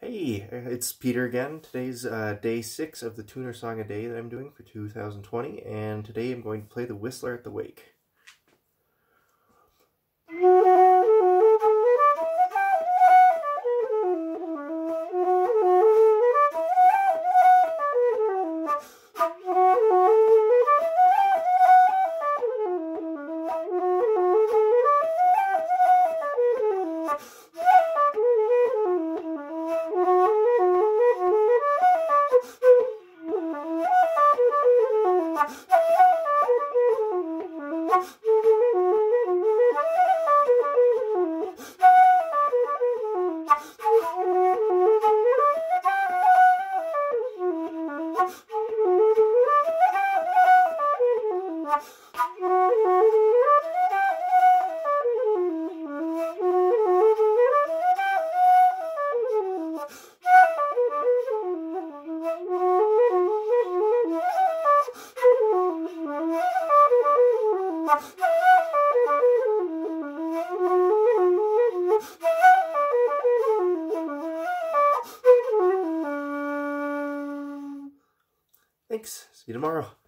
Hey, it's Peter again. Today's day 6 of the tuner song a day that I'm doing for 2020, and today I'm going to play the Whistler at the Wake. Thanks. See you tomorrow.